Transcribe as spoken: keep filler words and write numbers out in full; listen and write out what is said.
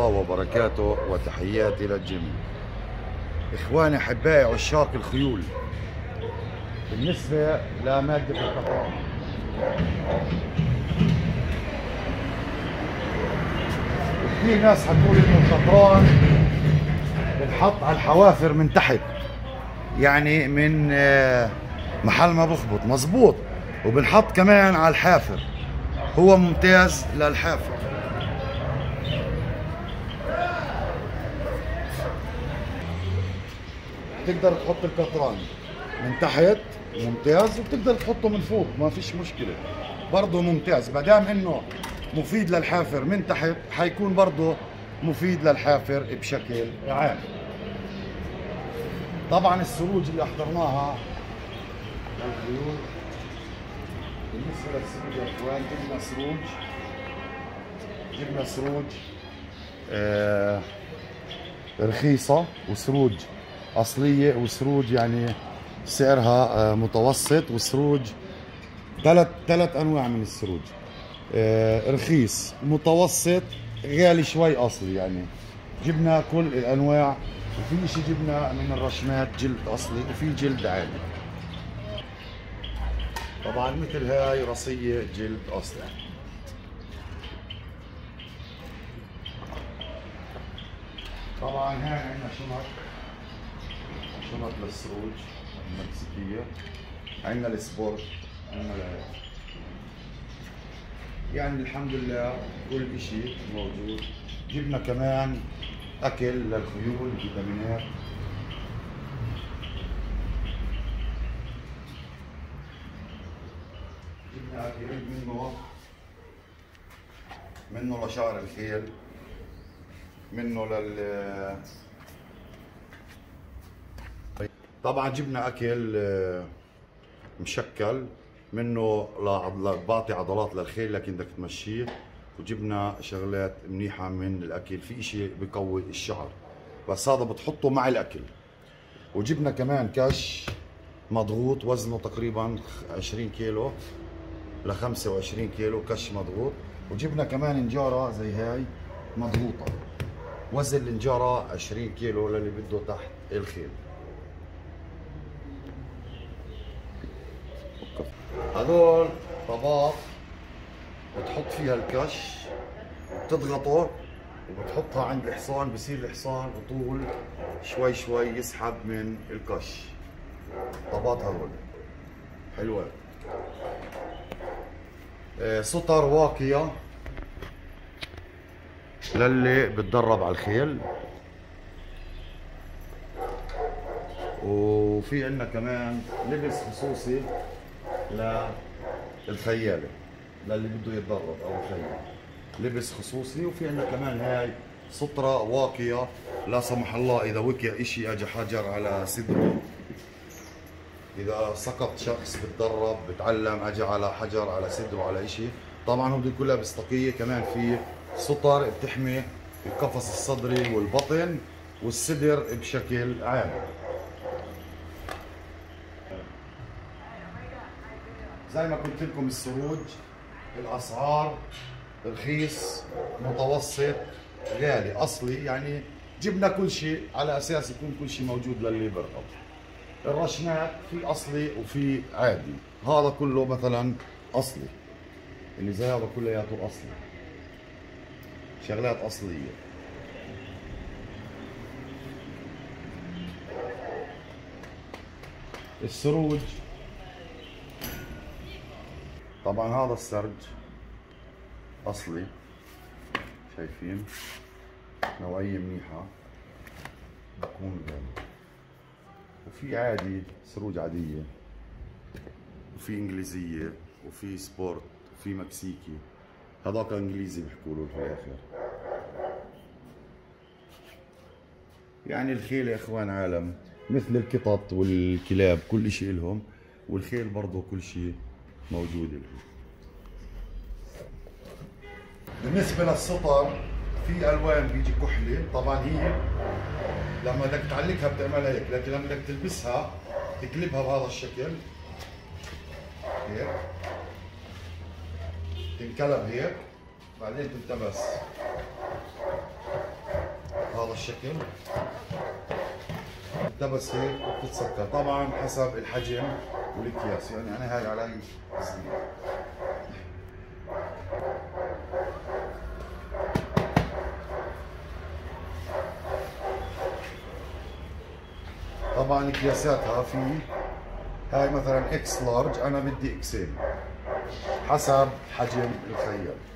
وبركاته، وتحياتي للجميع. إخواني أحبائي عشاق الخيول، بالنسبة لمادة القطران، في ناس حتقول إنه القطران بنحط على الحوافر من تحت، يعني من محل ما بخبط مظبوط، وبنحط كمان على الحافر، هو ممتاز للحافر. تقدر تحط القطران من تحت ممتاز، وبتقدر تحطه من فوق ما فيش مشكلة برضه ممتاز، ما دام انه مفيد للحافر من تحت حيكون برضه مفيد للحافر بشكل عام. طبعا السروج اللي احضرناها للخيول، بالنسبة للسروج يا اخوان جبنا سروج جبنا سروج آه رخيصة، وسروج أصلية، وسروج يعني سعرها متوسط، وسروج ثلاث ثلاث أنواع من السروج، رخيص متوسط غالي شوي أصلي. يعني جبنا كل الأنواع، وفي شيء جبنا من الرشمات جلد أصلي، وفي جلد عادي. طبعا مثل هاي رصية جلد أصلي. طبعا هاي عندنا شنط شنط للسروج المكسيكية، عندنا السبورت، عندنا يعني الحمد لله كل اشي موجود. جبنا كمان اكل للخيول، فيتامينات، جبنا اكل منه منه لشعر الخيل، منه لل طبعا جبنا اكل مشكل منه بعطي عضلات للخيل لكن بدك تمشيه، وجبنا شغلات منيحه من الاكل، في اشي بقوي الشعر بس هذا بتحطه مع الاكل. وجبنا كمان كش مضغوط وزنه تقريبا عشرين كيلو ل خمسة وعشرين كيلو، كش مضغوط. وجبنا كمان نجاره زي هاي مضغوطه، وزن النجاره عشرين كيلو للي بده تحت الخيل. هذول طباق بتحط فيها الكش، بتضغطه وبتحطها عند الحصان، بصير الحصان طول شوي شوي يسحب من الكش. طباط هذول حلوة. آه سطر واقية للي بتدرب على الخيل. وفي عندنا كمان لبس خصوصي للخيالة، للي بده يتدرب او الخيال، لبس خصوصي. وفي عندنا كمان هاي سترة واقية لا سمح الله اذا وقع اشي اجى حجر على صدره، اذا سقط شخص بتدرب بتعلم اجى على حجر على صدره على اشي، طبعا هو بده يكون لابس طاقية. كمان في ستر بتحمي القفص الصدري والبطن والصدر بشكل عام. زي ما قلت لكم السروج الاسعار رخيص متوسط غالي اصلي، يعني جبنا كل شيء على اساس يكون كل شيء موجود للي برغب. الرشنات في اصلي وفي عادي، هذا كله مثلا اصلي، اللي زي هذا كلياته اصلي، شغلات اصليه. السروج طبعا هذا السرج اصلي، شايفين نوعية منيحة بكون غالي. وفي عادي سروج عادية، وفي انجليزية، وفي سبورت، وفي مكسيكي، هذاك انجليزي بيحكوا له في الاخر. يعني الخيل يا اخوان عالم، مثل القطط والكلاب كل شيء لهم، والخيل برضه كل شيء موجود لهم. بالنسبة للسطر في الوان بيجي كحلي، طبعا هي لما بدك تعلقها بتعملها هيك، لكن لما بدك تلبسها تقلبها بهذا الشكل هيك، تنقلب هيك بعدين تلتبس بهذا الشكل، بتدبس هيك وبتتسكر طبعا حسب الحجم والاكياس. يعني انا هاي علي صغير. طبعا اكياساتها في هاي مثلا اكس لارج، انا بدي اكسين حسب حجم الخيال.